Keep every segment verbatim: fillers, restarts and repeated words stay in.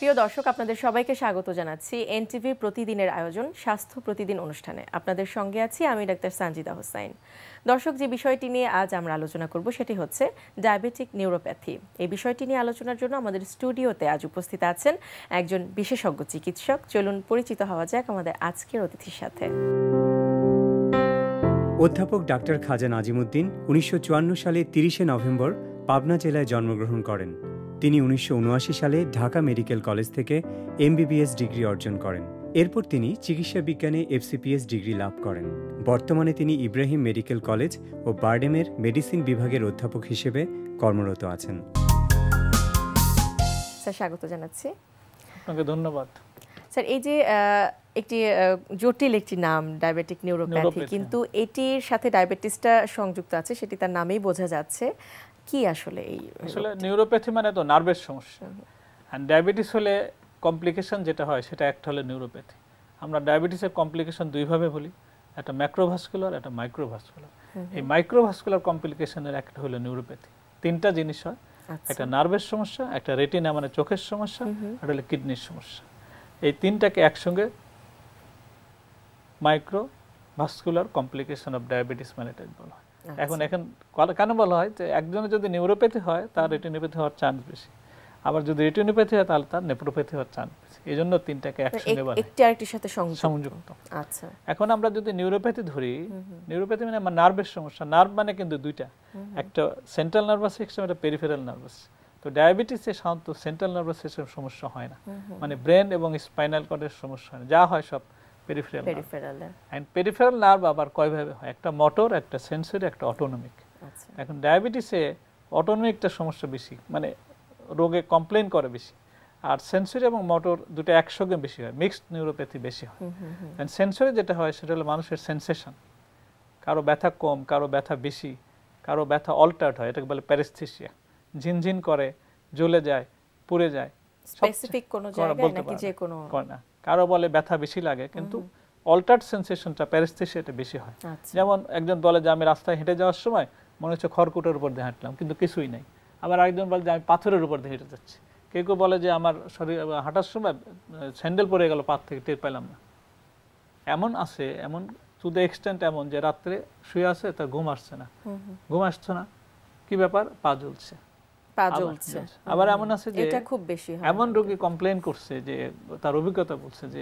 প্রিয় দর্শক, আপনাদের সবাইকে স্বাগত জানাচ্ছি এনটিভি প্রতিদিনের আয়োজন স্বাস্থ্য প্রতিদিন অনুষ্ঠানে। আপনাদের সঙ্গে আছি আমি ডাক্তার সানজিদা হোসাইন। দর্শক, যে বিষয়টি নিয়ে আজ আমরা আলোচনা করব সেটি হচ্ছে ডায়াবেটিক নিউরোপ্যাথি। এই বিষয়টি নিয়ে আলোচনার জন্য আমাদের স্টুডিওতে আজ উপস্থিত আছেন একজন বিশেষজ্ঞ চিকিৎসক। চলুন পরিচিত হওয়া যাক আমাদের আজকের অতিথির সাথে। অধ্যাপক ডাক্তার খাজা নাজিমুদ্দিন উনিশশো চুয়ান্ন সালে তিরিশে নভেম্বর পাবনা জেলায় জন্মগ্রহণ করেন। তিনি উনিশশো উনআশি সালে ঢাকা মেডিকেল কলেজ থেকে এমবিবিএস ডিগ্রি অর্জন করেন। এরপর তিনি চিকিৎসা বিজ্ঞানে এফসিপিএস ডিগ্রি লাভ করেন। বর্তমানে তিনি ইব্রাহিম মেডিকেল কলেজ ও বারডেমের মেডিসিন বিভাগের অধ্যাপক হিসেবে কর্মরত আছেন। স্যার, স্বাগত জানাচ্ছি। আপনাকে ধন্যবাদ। স্যার, এই যে একটি জটিল একটি নাম ডায়াবেটিক নিউরোপ্যাথি, কিন্তু এটির সাথে ডায়াবেটিসটা সংযুক্ত আছে, সেটি তার নামেই বোঝা যাচ্ছে। কি আসলে এই আসলে নিউরোপ্যাথি মানে তো নার্ভের সমস্যা, আর ডায়াবেটিস হলে কমপ্লিকেশন যেটা হয় সেটা একটা হলো নিউরোপ্যাথি। আমরা ডায়াবেটিসের কমপ্লিকেশন দুইভাবে বলি, একটা ম্যাক্রোভাস্কুলার, একটা মাইক্রোভাস্কুলার। এই মাইক্রোভাস্কুলার কমপ্লিকেশনের একটা হলো নিউরোপ্যাথি। তিনটা জিনিস হয়, একটা নার্ভের সমস্যা, একটা রেটিনা মানে চোখের সমস্যা, আর হলো কিডনির সমস্যা। এই তিনটাকে একসঙ্গে microvascular complication of diabetes mellitus বলা হয়। এখন এখন কেন বলা হয় যে একজনের যদি নিউরোপ্যাথি হয় তার রেটিনোপ্যাথি হওয়ার চান্স বেশি, আবার যদি রেটিনোপ্যাথি হয় তাহলে তার নেফ্রোপ্যাথি হওয়ার চান্স বেশি। এই জন্য তিনটাকে একসঙ্গে বলা হয়, একটি আরেকটির সাথে সংযুক্ত। আচ্ছা, এখন আমরা যদি নিউরোপ্যাথি ধরি, নিউরোপ্যাথি মানে নার্ভের সমস্যা। নার্ভ মানে কিন্তু দুইটা, একটা সেন্ট্রাল নার্ভাস সিস্টেম, একটা পেরিফেরাল নার্ভাস। তো ডায়াবেটিসে সাধারণত সেন্ট্রাল নার্ভাস সিস্টেম সমস্যা হয় না, মানে ব্রেন এবং স্পাইনাল কর্ডের সমস্যা হয় না, যা হয় সব peripheral peripheral and peripheral nerve আবার কয়ভাবে হয়, একটা মোটর, একটা সেন্সরি, একটা অটোনমিক। এখন ডায়াবেটিসে অটোনমিকটা সমস্যা বেশি, মানে রোগে কমপ্লেইন করে বেশি, আর সেন্সরি এবং মোটর দুটো একসঙ্গে বেশি হয়, মিক্সড নিউরোপ্যাথি বেশি হয়। এন্ড সেন্সরি যেটা হয় সেটা হলো মানুষের সেন্সেশন, কারো ব্যথা কম, কারো ব্যথা বেশি, কারো ব্যথা অল্টার্ড হয়, এটাকে বলে প্যারেস্থেসিয়া, ঝিনঝিন করে, জ্বলে যায়, পুড়ে যায়, স্পেসিফিক কোনো জায়গায় নাকি যে কোনো না। কারো বলে ব্যথা বেশি লাগে, কিন্তু অল্টার্ড সেন্সেশনটা প্যারেস্থেসিয়াটা বেশি হয়। যেমন একজন বলে যে আমি রাস্তায় হেঁটে যাওয়ার সময় মনে হচ্ছে খড়কুটোর উপর দিয়ে হাঁটলাম, কিন্তু কিছুই নাই। আবার আরেকজন বলে যে আমি পাথরের উপর দিয়ে হেঁটে যাচ্ছি। কেউ কেউ বলে যে আমার শরীর হাঁটার সময় স্যান্ডেল পরে গেল, পাত থেকে টের পেলাম না। এমন আছে, এমন টু দ্য এক্সটেন্ট এমন যে রাত্রে শুয়ে আছে, তার ঘুম আসছে না, ঘুম আসছে না, কি ব্যাপার, পা জ্বলছে, পা জ্বলছে। আবার এমন আছে যে এটা খুব বেশি হয়, এমন রোগী কমপ্লেইন করছে যে তার অভিজ্ঞতা বলছে যে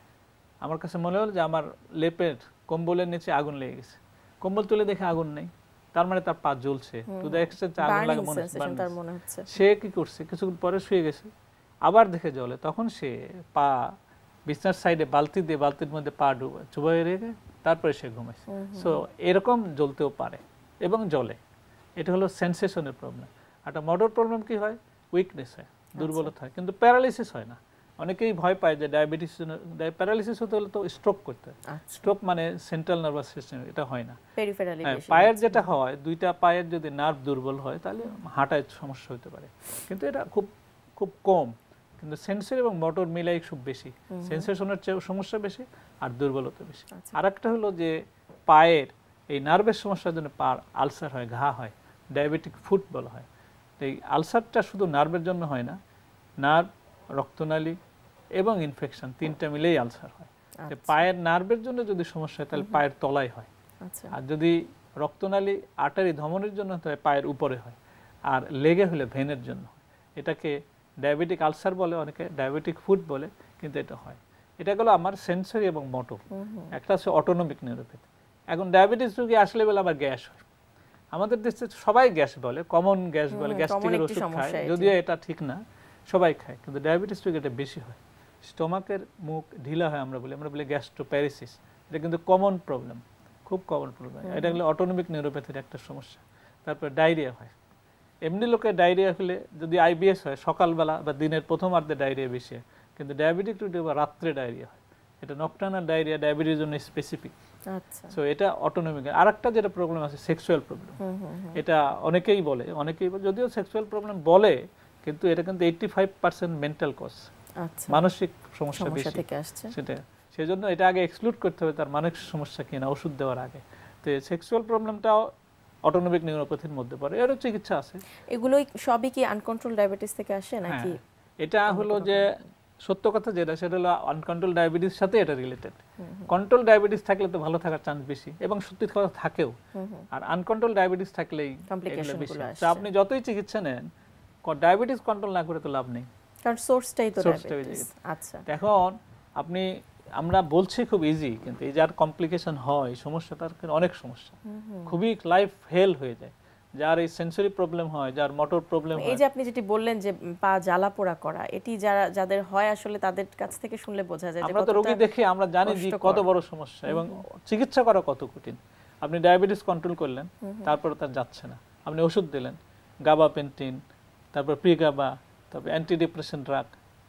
আমার কাছে মনে হলো যে আমার লেপের কম্বলের নিচে আগুন লেগে গেছে, কম্বল তুলে দেখে আগুন নেই, তার মানে তার পা জ্বলছে, টু দ্য এক্সটেন্ট আগুন লাগে মনে হচ্ছে। সে কি করছে, কিছুক্ষণ পরে শুয়ে গেছে, আবার দেখে জ্বলে, তখন সে পা বিছনার সাইডে বালতি দিয়ে বালতির মধ্যে পা ডুবে চুবাই রেখে তারপরে সে ঘুমাইছে। সো এরকম জ্বলতেও পারে এবং জ্বলে, এটা হলো সেন্সেশনের প্রবলেম। একটা মোটর প্রবলেম কি হয়, উইকনেস হয়, দুর্বলতা হয়, কিন্তু প্যারালাইসিস হয় না। অনেকেই ভয় পায় যে ডায়াবেটিস প্যারালাইসিস হতে হলে তো স্ট্রোক করতে হয়। স্ট্রোক মানে সেন্ট্রাল নার্ভাস সিস্টেম, এটা হয় না। পায়ের যেটা হয়, দুইটা পায়ের যদি নার্ভ দুর্বল হয় তাহলে হাঁটায় সমস্যা হতে পারে, কিন্তু এটা খুব খুব কম। কিন্তু সেন্সরি এবং মোটর মিলাই খুব বেশি, সেন্সেশনের চেয়ে সমস্যা বেশি আর দুর্বলতা বেশি। আর একটা হলো যে পায়ের এই নার্ভের সমস্যার জন্য পার আলসার হয়, ঘা হয়, ডায়াবেটিক ফুট বলা হয়। এই আলসারটা শুধু নার্ভের জন্য হয় না, নার্ভ, রক্তনালী এবং ইনফেকশন তিনটা মিলেই আলসার হয়। পায়ের নার্ভের জন্য যদি সমস্যা হয় তাহলে পায়ের তলায় হয়, আর যদি রক্তনালী আর্টারি ধমনের জন্য হয় পায়ের উপরে হয়, আর লেগে হলে ভেনের জন্য হয়। এটাকে ডায়াবেটিক আলসার বলে, অনেকে ডায়াবেটিক ফুট বলে, কিন্তু এটা হয়। এটা গেলো আমার সেন্সরি এবং মোটর। একটা আছে অটোনমিক নিউরোপ্যাথি। এখন ডায়াবেটিস রোগী আসলে বলে আবার গ্যাস হয়। আমাদের দেশে সবাই গ্যাস বলে, কমন গ্যাস বলে, গ্যাস্ট্রিকের ওষুধ খায়, যদিও এটা ঠিক না, সবাই খায়, কিন্তু ডায়াবেটিস রোগী এটা বেশি হয়। স্টোমাকের মুখ ঢিলা হয়, আমরা বলি আমরা বলি গ্যাস্ট্রোপ্যারেসিস। এটা কিন্তু কমন প্রবলেম, খুব কমন প্রবলেম। এটা হলো অটোনমিক নিউরোপ্যাথির একটা সমস্যা। তারপর ডায়রিয়া হয়। এমনি লোকের ডায়রিয়া হলে যদি আইবিএস হয় সকালবেলা বা দিনের প্রথমার্ধে ডায়রিয়া বেশি হয়, কিন্তু ডায়াবেটিক রোগী বা রাত্রে ডায়রিয়া হয়। এটা নকটার্নাল ডায়রিয়া, ডায়াবেটিসের জন্য স্পেসিফিক। আচ্ছা, সো এটা অটোনমিক। আরেকটা যেটা প্রবলেম আছে সেক্সুয়াল প্রবলেম, এটা অনেকেই বলে, অনেকেই যদিও সেক্সুয়াল প্রবলেম বলে, কিন্তু এটা কিন্তু eighty five percent mental cause, মানসিক সমস্যা বেশি থেকে আসছে। সেটা সেজন্য এটা আগে এক্সক্লুড করতে হবে তার মানসিক সমস্যা কিনা ওষুধ দেওয়ার আগে। তো সেক্সুয়াল প্রবলেমটাও অটোনমিক নিউরোপ্যাথির মধ্যে পড়ে, এরও চিকিৎসা আছে। এগুলোই সবই কি আনকন্ট্রোল ডায়াবেটিস থেকে আসে নাকি? এটা হলো যে সত্য কথা যেটা সেটা হলো আনকন্ট্রোল ডায়াবেটিস সাথে এটা রিলেটেড। কন্ট্রোল ডায়াবেটিস থাকলে তো ভালো থাকার চান্স বেশি এবং সত্যি কথা থাকেও, আর আনকন্ট্রোল ডায়াবেটিস থাকলেই এগুলো বেশি। তো আপনি যতই চিকিৎসা নেন ডায়াবেটিস কন্ট্রোল না করে তো লাভ নেই, কারণ সোর্সটাই তো ডায়াবেটিস। আচ্ছা, এখন আপনি আমরা বলছি খুব ইজি, কিন্তু এই যার কমপ্লিকেশন হয় সমস্যাটার অনেক সমস্যা, খুবই লাইফ হেল হয়ে যায়। যার এই সেন্সরি প্রবলেম হয়, যার মোটর প্রবলেম হয়, এই যে আপনি যেটি বললেন যে পা জ্বালা পোড়া করা, এটি যারা যাদের হয় আসলে তাদের কাছ থেকে শুনলে বোঝা যায় যে আমরা তো রোগী দেখে আমরা জানি যে কত বড় সমস্যা এবং চিকিৎসা করা কত কঠিন। আপনি ডায়াবেটিস কন্ট্রোল করলেন, তারপরে তার যাচ্ছে না, আপনি ওষুধ দিলেন গাবাপেন্টিন, তারপর প্রিগাবা, তারপর অ্যান্টি ডিপ্রেশন ড্রাগ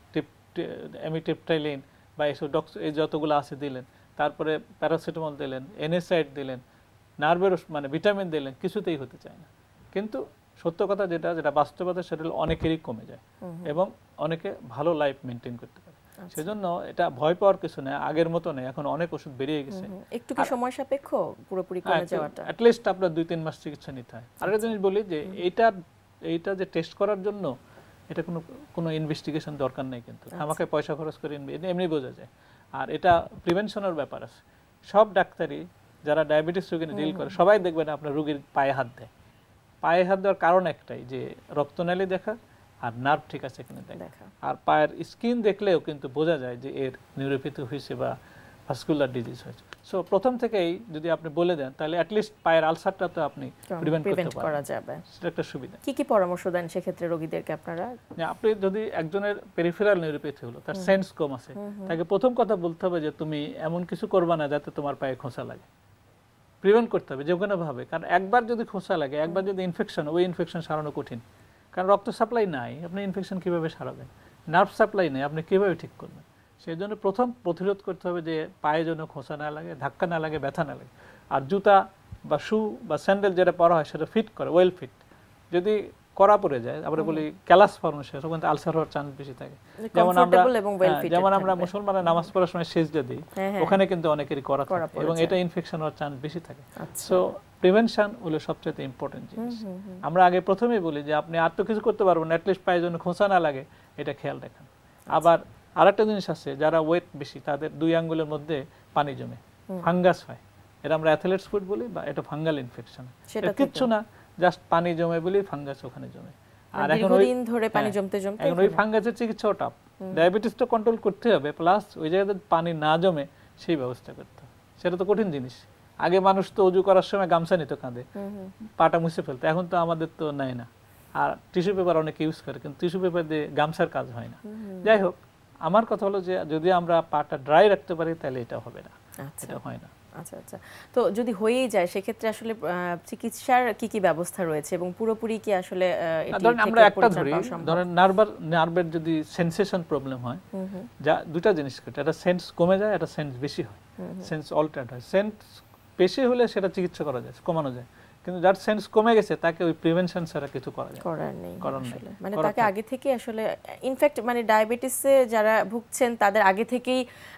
এমিট্রিপটাইলিন বা এইসব ডক্স এই যতগুলো আছে দিলেন, তারপরে প্যারাসিটামল দিলেন, এনএসআইড দিলেন, নার্ভের মানে ভিটামিন দিলেন, কিছুতেই হতে চায় না। কিন্তু সত্য কথা যেটা যেটা বাস্তবতা সেটা হলো অনেকেরই কমে যায় এবং অনেকে ভালো লাইফ মেনটেন করতে পারে। সেজন্য এটা ভয় পাওয়ার কিছু নেই, আগের মতো নেই, এখন অনেক ওষুধ বেরিয়ে গেছে। একটু কি সময় সাপেক্ষ পুরোপুরি কমে যাওয়াটা? অ্যাট লিস্ট আপনার দুই তিন মাস চিকিৎসা নিতে হয়। আরেকটা জিনিস বলি যে এইটা এইটা যে টেস্ট করার জন্য এটা কোনো কোনো ইনভেস্টিগেশন দরকার নেই, কিন্তু আমাকে পয়সা খরচ করে এমনি বোঝা যায়। আর এটা প্রিভেনশনের ব্যাপার আছে। সব ডাক্তারই যারা ডায়াবেটিস রোগী নিয়ে ডিল করে সবাই দেখবেন আপনার রোগীর পায়ে হাত দেয়। পায়ে হাত দেওয়ার কারণ একটাই যে রক্তনালী দেখা আর নার্ভ ঠিক আছে কিনা দেখা। আর পায়ের স্কিন দেখলেও কিন্তু বোঝা যায় যে এর নিউরোপ্যাথি হয়েছে বা ভাস্কুলার ডিজিজ হয়েছে। সো প্রথম থেকেই যদি আপনি বলে দেন তাহলে অ্যাটলিস্ট পায়ের আলসারটা তো আপনি প্রিভেন্ট করতে করা যাবে। সেটা একটা সুবিধা। কি কি পরামর্শ দেন সেক্ষেত্রে রোগীদেরকে আপনারা? আপনি যদি একজনের পেরিফেরাল নিউরোপ্যাথি হলো, তার সেন্স কম আছে, তাকে প্রথম কথা বলতে হবে যে তুমি এমন কিছু করবা না যাতে তোমার পায়ে খোঁচা লাগে। প্রিভেন্ট করতে হবে যে কোনো ভাবে, কারণ একবার যদি খোঁচা লাগে, একবার যদি ইনফেকশন, ওই ইনফেকশন সারানো কঠিন, কারণ রক্ত সাপ্লাই নাই, আপনি ইনফেকশন কিভাবে সারাবেন? নার্ভ সাপ্লাই নেই, আপনি কিভাবে ঠিক করবেন? সেই জন্য প্রথম প্রতিরোধ করতে হবে যে পায়ে যেন খোঁচা না লাগে, ধাক্কা না লাগে, ব্যথা না লাগে। আর জুতা বা শু বা স্যান্ডেল যেটা পরা হয় সেটা ফিট করে, ওয়েল ফিট। যদি করা পড়ে যায়, আমরা বলি ক্যালাস ফর্মেশন, তখন আলসার হওয়ার চান্স বেশি থাকে। যেমন আমরা যেমন আমরা মুসলমানের নামাজ পড়ার সময় সেজদা দিই, ওখানে কিন্তু অনেকেরই করা থাকে এবং এটা ইনফেকশন হওয়ার চান্স বেশি থাকে। সো প্রিভেনশন হলো সবচেয়ে ইম্পর্টেন্ট জিনিস। আমরা আগে প্রথমেই বলি যে আপনি আর তো কিছু করতে পারবেন না, অ্যাটলিস্ট পায়ের জন্য খোঁচা না লাগে এটা খেয়াল রাখেন। আবার আরেকটা জিনিস আছে, যারা ওয়েট বেশি তাদের দুই আঙ্গুলের মধ্যে পানি জমে, ফাঙ্গাস হয়, এটা আমরা অ্যাথলেটস ফুট বলি, বা এটা ফাঙ্গাল ইনফেকশন। এটা কিচ্ছু না, জাস্ট পানি জমে বলি ফাঙ্গাস ওখানে জমে। আর এখন ওই দিন ধরে পানি জমতে জমতে এখন ওই ফাঙ্গাসের চিকিৎসাও টাফ। ডায়াবেটিস তো কন্ট্রোল করতে হবে, প্লাস ওই জায়গাতে পানি না জমে সেই ব্যবস্থা করতে হবে। সেটা তো কঠিন জিনিস। আগে মানুষ তো অজু করার সময় গামছা নিত কাঁধে, পাটা মুছে ফেলতো, এখন তো আমাদের তো নেয় না। আর টিস্যু পেপার অনেকে ইউজ করে, কিন্তু টিস্যু পেপার দিয়ে গামছার কাজ হয় না। যাই হোক, আমার কথা হলো যে যদি আমরা পাটা ড্রাই রাখতে পারি তাহলে এটা হবে না, এটা হয় না। আচ্ছা আচ্ছা, তো যদি হয়েই যায় সেক্ষেত্রে আসলে চিকিৎসার কি কি ব্যবস্থা রয়েছে এবং পুরোপুরি কি আসলে ধরেন আমরা একটা ধরি, ধরেন নার্ভার নার্ভের যদি সেন্সেশন প্রবলেম হয়, যা দুটো জিনিস ঘটে, একটা সেন্স কমে যায়, একটা সেন্স বেশি হয়, সেন্স অল্টারড হয়। সেন্স বেশি হলে সেটা চিকিৎসা করা যায়, কমানো যায়, কিন্তু যার সেন্স কমে গেছে তাকে ওই প্রিভেনশন ছাড়া কিছু করা যায় করার নেই আসলে। মানে তাকে আগে থেকে আসলে ইনফ্যাক্ট মানে ডায়াবেটিসে যারা ভুগছেন তাদের আগে থেকেই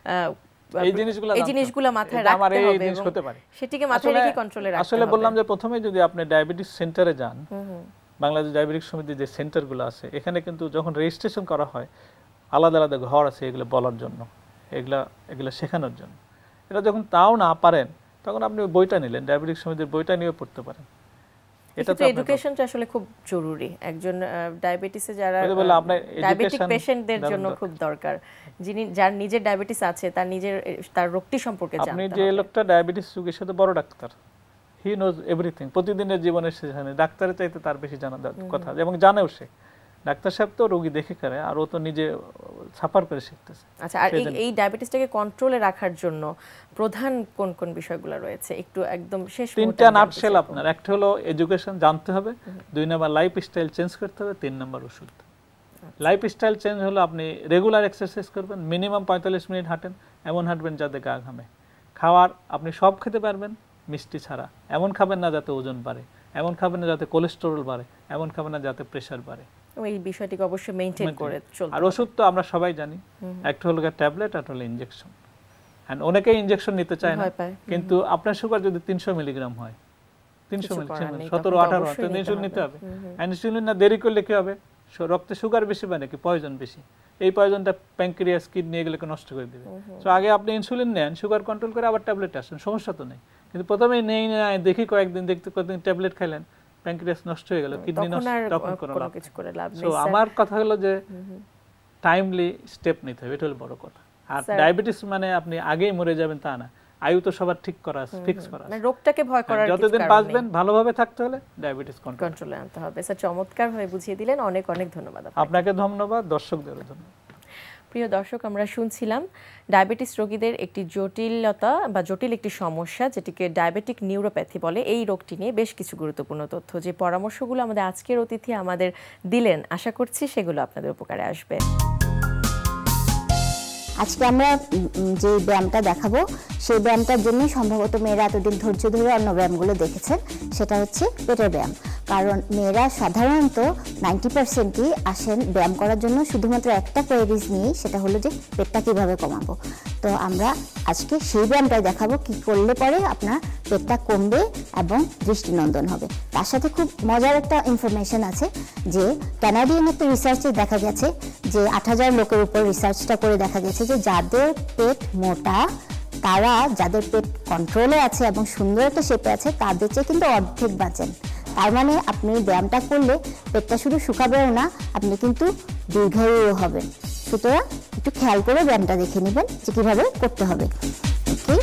এই জিনিসগুলো এই জিনিসগুলো মাথায় রাখতে হবে এবং সেটিকে মাথায় রেখে কন্ট্রোলে রাখতে হবে। আসলে বললাম যে প্রথমে যদি আপনি ডায়াবেটিস সেন্টারে যান, বাংলাদেশ ডায়াবেটিস সমিতির যে সেন্টারগুলো আছে, এখানে কিন্তু যখন রেজিস্ট্রেশন করা হয় আলাদা আলাদা ঘর আছে এগুলো বলার জন্য, এগুলা এগুলো শেখানোর জন্য। এটা যখন তাও না পারেন তখন আপনি বইটা নিলেন, ডায়াবেটিস সমিতির বইটা নিয়ে পড়তে পারেন। এটা তো এডুকেশনটা আসলে খুব জরুরি, একজন ডায়াবেটিসে যারা ডায়াবেটিক পেশেন্টদের জন্য খুব দরকার, যিনি যার নিজের ডায়াবেটিস আছে তার নিজের তার রোগটি সম্পর্কে জানতে হবে। আপনি যে লোকটা ডায়াবেটিস রোগীর সাথে বড় ডাক্তার, হি নোজ এভরিথিং, প্রতিদিনের জীবনের সেখানে ডাক্তারের চাইতে তার বেশি জানা কথা, এবং জানেও সে। ডাক্তার সাহেব তো রোগী দেখে করে, আর ও তো নিজে সাফার করে শিখতেছে। আচ্ছা, আর এই ডায়াবেটিসটাকে কন্ট্রোলে রাখার জন্য প্রধান কোন কোন বিষয়গুলো রয়েছে একটু একদম শেষ মুহূর্তে? তিনটা নাটশেল আপনার, একটা হলো এডুকেশন জানতে হবে, দুই নাম্বার লাইফ স্টাইল চেঞ্জ করতে হবে, তিন নাম্বার ওষুধ। লাইফ স্টাইল চেঞ্জ হলো আপনি রেগুলার এক্সারসাইজ করবেন, মিনিমাম পঁয়তাল্লিশ মিনিট হাঁটেন, এমন হাঁটবেন যাতে গা ঘামে। খাওয়ার আপনি সব খেতে পারবেন মিষ্টি ছাড়া, এমন খাবেন না যাতে ওজন বাড়ে, এমন খাবেন না যাতে কোলেস্টেরল বাড়ে, এমন খাবেন না যাতে প্রেসার বাড়ে। এই বিষয়টিকে অবশ্যই মেইনটেইন করে চলতে হবে। আর ওষুধ তো আমরা সবাই জানি, একটা হলো ট্যাবলেট, একটা হলো ইনজেকশন। এন্ড অনেকেই ইনজেকশন নিতে চায় না, কিন্তু আপনার সুগার যদি তিনশো মিলিগ্রাম হয়, তিনশো মিলিগ্রাম সতেরো আঠারো তিনশো নিতে হবে। ইনসুলিন না দেরি করলে কি হবে, রক্তে সুগার বেশি মানে কি পয়জন বেশি, এই পয়জনটা প্যানক্রিয়াস কিডনি এগুলোকে নষ্ট করে দেবে। তো আগে আপনি ইনসুলিন নেন, সুগার কন্ট্রোল করে আবার ট্যাবলেট আসেন, সমস্যা তো নেই। কিন্তু প্রথমেই নেই নেই দেখি কয়েকদিন দেখতে কয়েকদিন ট্যাবলেট খাইলেন, প্যানক্রিয়াস নষ্ট হয়ে গেল, কিডনি নষ্ট, তখন কোনো লাভ নেই। সো আমার কথা হলো যে টাইমলি স্টেপ নিতে হবে, এটা হলো বড় কথা। আর ডায়াবেটিস মানে আপনি আগেই মরে যাবেন তা না, আয়ু তো সবার ঠিক করা আছে, ফিক্স করা আছে, মানে রোগটাকে ভয় করার কিছু কারণ নেই। যতদিন বাঁচবেন ভালোভাবে থাকতে হলে ডায়াবেটিস কন্ট্রোলে আনতে হবে। স্যার চমৎকার ভাবে বুঝিয়ে দিলেন, অনেক অনেক ধন্যবাদ আপনাকে। ধন্যবাদ দর্শকদেরও ধন্যবাদ। প্রিয় দর্শক, আমরা শুনছিলাম ডায়াবেটিস রোগীদের একটি জটিলতা বা জটিল একটি সমস্যা যেটিকে ডায়াবেটিক নিউরোপ্যাথি বলে, এই রোগটি নিয়ে বেশ কিছু গুরুত্বপূর্ণ তথ্য, যে পরামর্শগুলো আমাদের আজকের অতিথি আমাদের দিলেন, আশা করছি সেগুলো আপনাদের উপকারে আসবে। আজকে আমরা যে ব্যায়ামটা দেখাবো সেই ব্যায়ামটার জন্য সম্ভবত মেয়েরা এতদিন ধৈর্য ধরে অন্য ব্যায়ামগুলো দেখেছেন, সেটা হচ্ছে পেটের ব্যায়াম। কারণ মেয়েরা সাধারণত নাইনটি পার্সেন্টই আসেন ব্যায়াম করার জন্য শুধুমাত্র একটা কোয়েরিজ নিয়ে, সেটা হলো যে পেটটা কীভাবে কমাবো। তো আমরা আজকে সেই ব্যায়ামটাই দেখাবো, কি করলে পরে আপনার পেটটা কমবে এবং দৃষ্টিনন্দন হবে। তার সাথে খুব মজার একটা ইনফরমেশন আছে যে কানাডিয়ান একটা রিসার্চে দেখা গেছে যে আট হাজার লোকের উপর রিসার্চটা করে দেখা গেছে যে যাদের পেট মোটা, তারা যাদের পেট কন্ট্রোলে আছে এবং সুন্দর একটা শেপে আছে, তাদের চেয়ে কিন্তু অর্ধেক বাঁচেন। তার মানে আপনি ব্যায়ামটা করলে পেটটা শুধু শুকাবেও না, আপনি কিন্তু দীর্ঘায়ুও হবেন। সুতরাং একটু খেয়াল করে ব্যায়ামটা দেখে নেবেন যে কীভাবে করতে হবে। ওকে,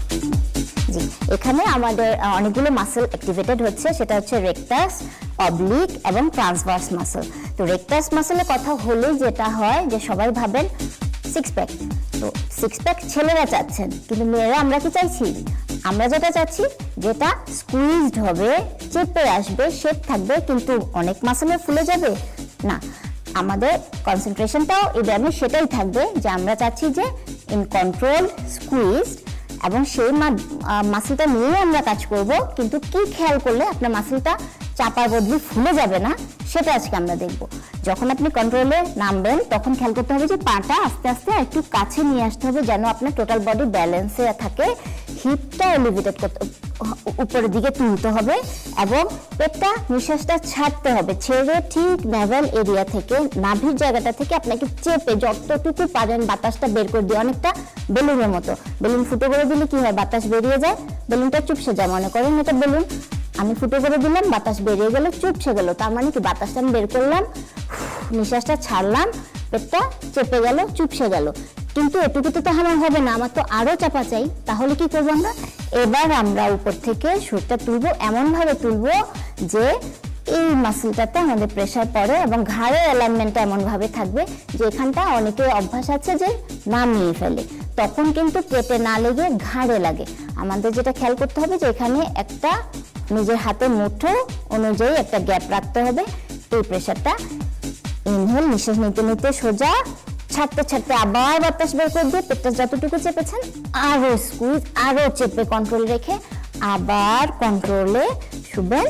জি, এখানে আমাদের অনেকগুলো মাসেল অ্যাক্টিভেটেড হচ্ছে, সেটা হচ্ছে রেকটাস, অবলিক এবং ট্রান্সভার্স মাসেল। তো রেকটাস মাসেলের কথা হলে যেটা হয় যে সবাই ভাবেন সিক্স প্যাক। তো সিক্স প্যাক ছেলেরা চাচ্ছেন, কিন্তু মেয়েরা আমরা কি চাইছি? আমরা যেটা চাচ্ছি যেটা স্কুইজড হবে, চেপে আসবে, শেপ থাকবে, কিন্তু অনেক মাসেলে ফুলে যাবে না। আমাদের কনসেন্ট্রেশনটাও এই ব্যায়ামে সেটাই থাকবে যে আমরা চাচ্ছি যে ইন কন্ট্রোল, স্কুইজড, এবং সেই মাসেলটা নিয়েই আমরা কাজ করব। কিন্তু কি খেয়াল করলে আপনার মাসেলটা চাপার বদলে ফুলে যাবে না, সেটা আজকে আমরা দেখব। যখন আপনি কন্ট্রোলে নামবেন তখন খেয়াল করতে হবে যে পাটা আস্তে আস্তে একটু কাছে নিয়ে আসতে হবে, যেন আপনার টোটাল বডি ব্যালেন্সে থাকে। হিপটা এলিভেটেড করতে, উপরের দিকে তুলতে হবে, এবং পেটটা নিঃশ্বাসটা ছাড়তে হবে, ছেড়ে ঠিক নেভেল এরিয়া থেকে, নাভির জায়গাটা থেকে আপনাকে চেপে যতটুকু পারেন বাতাসটা বের করে দিয়ে, অনেকটা বেলুনের মতো। বেলুন ফুটো করে দিলে কি হয়? বাতাস বেরিয়ে যায়, বেলুনটা চুপসে যায়। মনে করেন এটা বেলুন, আমি ফুটো করে দিলাম, বাতাস বেরিয়ে গেল, চুপসে গেল। তার মানে কি? বাতাসটা আমি বের করলাম, নিঃশ্বাসটা ছাড়লাম, পেটটা চেপে গেল, চুপসে গেল। কিন্তু এটুকুতে তো আমার হবে না, আমার তো আরো চাপা চাই। তাহলে কি করবো আমরা? এবার আমরা উপর থেকে সুরটা তুলবো, এমন ভাবে তুলবো যে এই মাসেলটাতে আমাদের প্রেসার পড়ে, এবং ঘাড়ের অ্যালাইনমেন্টটা এমন ভাবে থাকবে যে এখানটা অনেকের অভ্যাস আছে যে নামিয়ে ফেলে, তখন কিন্তু পেটে না লেগে ঘাড়ে লাগে। আমাদের যেটা খেয়াল করতে হবে যে এখানে একটা নিজের হাতে মুঠো অনুযায়ী একটা গ্যাপ রাখতে হবে। এই প্রেসারটা ইনহেল, নিঃশ্বাস নিতে নিতে সোজা, ছাড়তে ছাড়তে আবার বাতাস বের করে দিয়ে পেটটা যতটুকু চেপেছেন আরো স্কুইজ, আরো চেপে কন্ট্রোল রেখে আবার কন্ট্রোলে শুবেন,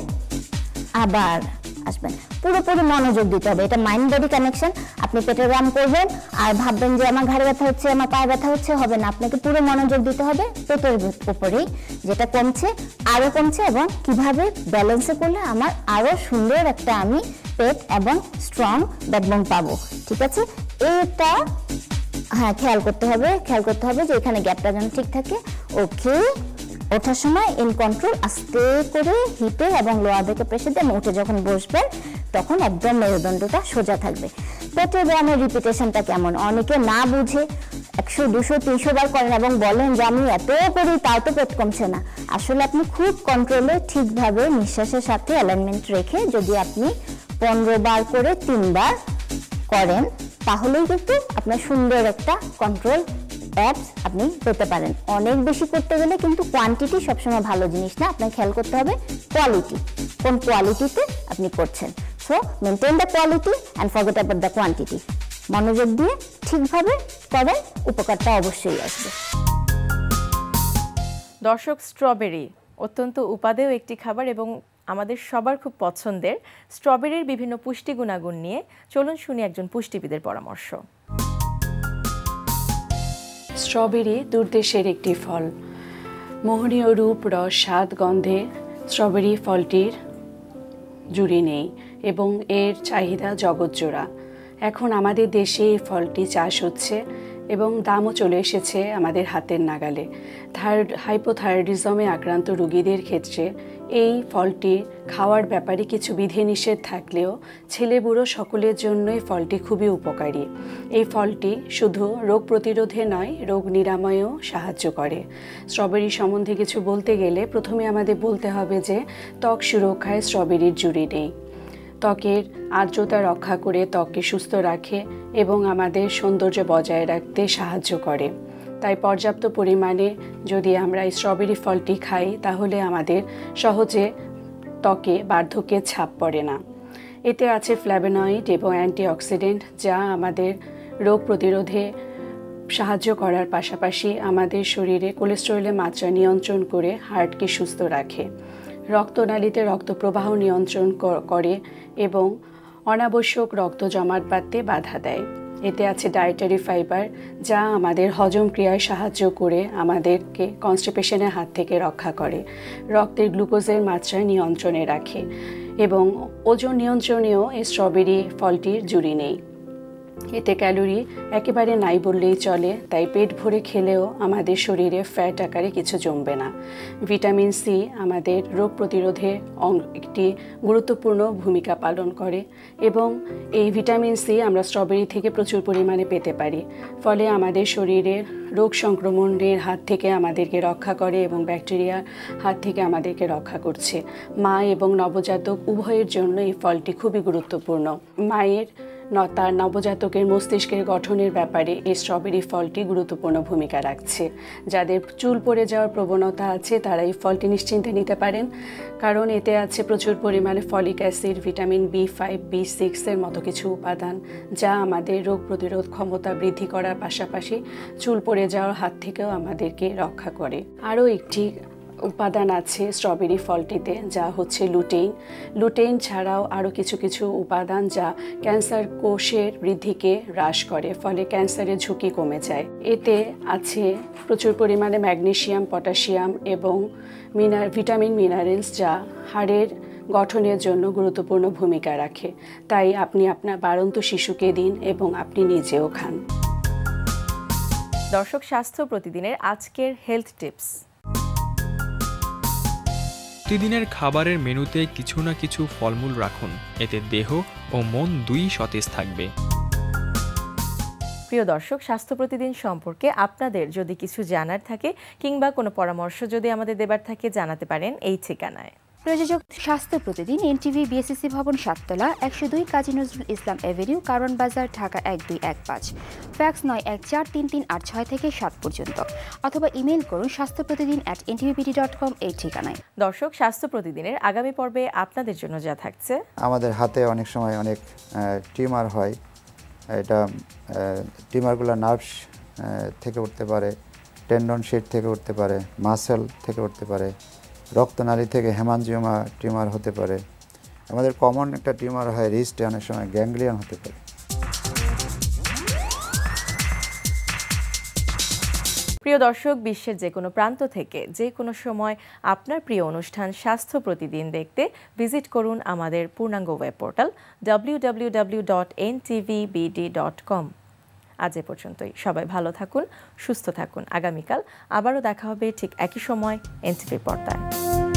আবার আসবেন। পুরোপুরি মনোযোগ দিতে হবে, এটা মাইন্ড বডি কানেকশন। আপনি পেটের ব্যায়াম করবেন আর ভাববেন যে আমার ঘাড়ে ব্যথা হচ্ছে, আমার পায়ে ব্যথা হচ্ছে, হবে না। আপনাকে পুরো মনোযোগ দিতে হবে পেটের উপরেই, যেটা কমছে আরো কমছে, এবং কিভাবে ব্যালেন্সে করলে আমার আরো সুন্দর একটা আমি পেট এবং স্ট্রং ব্যাকবোন পাবো। ঠিক আছে, এটা হ্যাঁ খেয়াল করতে হবে, খেয়াল করতে হবে যে এখানে গ্যাপটা যেন ঠিক থাকে। ওকে, ওঠার সময় ইন কন্ট্রোল, আস্তে করে হিপে এবং লোয়ার ব্যাকে প্রেসার দিয়ে উঠে যখন বসবেন তখন একদম মেরুদণ্ডটা সোজা থাকবে। পেটের ব্যায়ামের রিপিটেশনটা কেমন? অনেকে না বুঝে একশো দুশো তিনশো বার করেন এবং বলেন যে আমি এত করি তাও তো পেট কমছে না। আসলে আপনি খুব কন্ট্রোলে ঠিকভাবে নিঃশ্বাসের সাথে অ্যালাইনমেন্ট রেখে যদি আপনি পনেরো বার করে তিনবার করেন তাহলেই কিন্তু আপনার সুন্দর একটা কন্ট্রোল অ্যাপস আপনি পেতে পারেন। অনেক বেশি করতে গেলে কিন্তু কোয়ান্টিটি সবসময় ভালো জিনিস না, আপনার খেয়াল করতে হবে কোয়ালিটি, কোন কোয়ালিটিতে আপনি করছেন। So maintain the quality and forget about the quantity. মনোযোগ দিয়ে ঠিকভাবে করেন, উপকারটা অবশ্যই আসবে। দর্শক, স্ট্রবেরি অত্যন্ত উপাদেয় একটি খাবার এবং আমাদের সবার খুব পছন্দের। স্ট্রবেরির বিভিন্ন পুষ্টি গুণাগুণ নিয়ে চলুন শুনি একজন পুষ্টিবিদের পরামর্শ। স্ট্রবেরি দূরদেশের একটি ফল। মোহনীয় রূপ, রস, স্বাদ, গন্ধে স্ট্রবেরি ফলটির জুড়ি নেই এবং এর চাহিদা জগৎজোড়া। এখন আমাদের দেশে এই ফলটি চাষ হচ্ছে এবং দামও চলে এসেছে আমাদের হাতের নাগালে। থাইরয়েড হাইপোথাইরয়েডিজমে আক্রান্ত রোগীদের ক্ষেত্রে এই ফলটি খাওয়ার ব্যাপারে কিছু বিধিনিষেধ থাকলেও ছেলে বুড়ো সকলের জন্যই ফলটি খুবই উপকারী। এই ফলটি শুধু রোগ প্রতিরোধে নয়, রোগ নিরাময়েও সাহায্য করে। স্ট্রবেরি সম্বন্ধে কিছু বলতে গেলে প্রথমে আমাদের বলতে হবে যে ত্বক সুরক্ষায় স্ট্রবেরির জুড়ি নেই। ত্বকের আর্দ্রতা রক্ষা করে ত্বককে সুস্থ রাখে এবং আমাদের সৌন্দর্য বজায় রাখতে সাহায্য করে। তাই পর্যাপ্ত পরিমাণে যদি আমরা এই স্ট্রবেরি ফলটি খাই তাহলে আমাদের সহজে ত্বকে বার্ধক্যের ছাপ পড়ে না। এতে আছে ফ্ল্যাভোনয়েড এবং অ্যান্টিঅক্সিডেন্ট, যা আমাদের রোগ প্রতিরোধে সাহায্য করার পাশাপাশি আমাদের শরীরে কোলেস্টেরলের মাত্রা নিয়ন্ত্রণ করে হার্টকে সুস্থ রাখে, রক্তনালীতে রক্ত প্রবাহ নিয়ন্ত্রণ করে এবং অনাবশ্যক রক্ত জমাট বাঁধতে বাধা দেয়। এতে আছে ডায়েটারি ফাইবার, যা আমাদের হজম ক্রিয়ায় সাহায্য করে আমাদেরকে কনস্টিপেশনের হাত থেকে রক্ষা করে, রক্তের গ্লুকোজের মাত্রা নিয়ন্ত্রণে রাখে এবং ওজন নিয়ন্ত্রণেও এই স্ট্রবেরি ফলটির জুড়ি নেই। এতে ক্যালোরি একেবারে নাই বললেই চলে, তাই পেট ভরে খেলেও আমাদের শরীরে ফ্যাট আকারে কিছু জমবে না। ভিটামিন সি আমাদের রোগ প্রতিরোধে একটি গুরুত্বপূর্ণ ভূমিকা পালন করে এবং এই ভিটামিন সি আমরা স্ট্রবেরি থেকে প্রচুর পরিমাণে পেতে পারি। ফলে আমাদের শরীরের রোগ সংক্রমণের হাত থেকে আমাদেরকে রক্ষা করে এবং ব্যাকটেরিয়ার হাত থেকে আমাদেরকে রক্ষা করছে। মা এবং নবজাতক উভয়ের জন্য এই ফলটি খুবই গুরুত্বপূর্ণ। মায়ের তার নবজাতকের মস্তিষ্কের গঠনের ব্যাপারে এই স্ট্রবেরি ফলটি গুরুত্বপূর্ণ ভূমিকা রাখছে। যাদের চুল পড়ে যাওয়ার প্রবণতা আছে তারা এই ফলটি নিশ্চিন্তে নিতে পারেন, কারণ এতে আছে প্রচুর পরিমাণে folic acid, vitamin B five, B সিক্সের মতো কিছু উপাদান, যা আমাদের রোগ প্রতিরোধ ক্ষমতা বৃদ্ধি করার পাশাপাশি চুল পড়ে যাওয়ার হাত থেকেও আমাদেরকে রক্ষা করে। আরও একটি উপাদান আছে স্ট্রবেরি ফলটিতে, যা হচ্ছে লুটেইন। লুটেইন ছাড়াও আরও কিছু কিছু উপাদান যা ক্যান্সার কোষের বৃদ্ধিকে হ্রাস করে, ফলে ক্যান্সারের ঝুঁকি কমে যায়। এতে আছে প্রচুর পরিমাণে ম্যাগনেসিয়াম, পটাশিয়াম এবং মিনার ভিটামিন মিনারেলস, যা হাড়ের গঠনের জন্য গুরুত্বপূর্ণ ভূমিকা রাখে। তাই আপনি আপনার বাড়ন্ত শিশুকে দিন এবং আপনি নিজেও খান। দর্শক, স্বাস্থ্য প্রতিদিনের আজকের হেলথ টিপস। প্রতিদিনের খাবারের মেনুতে কিছু না কিছু ফলমূল রাখুন, এতে দেহ ও মন দুই সতেজ থাকবে। প্রিয় দর্শক, স্বাস্থ্য প্রতিদিন সম্পর্কে আপনাদের যদি কিছু জানার থাকে কিংবা কোনো পরামর্শ যদি আমাদের দেবার থাকে জানাতে পারেন এই ঠিকানায়। প্রযোজক স্বাস্থ্য প্রতিদিন, এনটিভি, বিএসসি ভবন, সাততলা, একশো দুই কাজী নজরুল ইসলাম এভিনিউ, কারণ বাজার, ঢাকা এক দুই এক পাঁচ। ফ্যাক্স নয় এক চার তিন তিন আট ছয় থেকে সাত পর্যন্ত, অথবা ইমেল করুন স্বাস্থ্য প্রতিদিন অ্যাট এনটিভিপিডি ডট কম এই ঠিকানায়। দর্শক, স্বাস্থ্য প্রতিদিনের আগামী পর্বে আপনাদের জন্য যা থাকছে: আমাদের হাতে অনেক সময় অনেক টিউমার হয়। এটা টিউমারগুলো নার্ভস থেকে উঠতে পারে, টেন্ডন শিট থেকে উঠতে পারে, মাসেল থেকে উঠতে পারে, রক্তনালী থেকে হেমানজিওমা টিউমার হতে পারে। আমাদের কমন একটা টিউমার হয় রিস্টে, অনেক সময় গ্যাংলিয়ন হতে পারে। প্রিয় দর্শক, বিশ্বের যে কোনো প্রান্ত থেকে যে কোনো সময় আপনার প্রিয় অনুষ্ঠান স্বাস্থ্য প্রতিদিন দেখতে ভিজিট করুন আমাদের পূর্ণাঙ্গ web portal W W W dot N TV BD dot com. আজ এ পর্যন্তই। সবাই ভালো থাকুন, সুস্থ থাকুন। আগামীকাল আবারও দেখা হবে ঠিক একই সময় এনটিভির পর্দায়।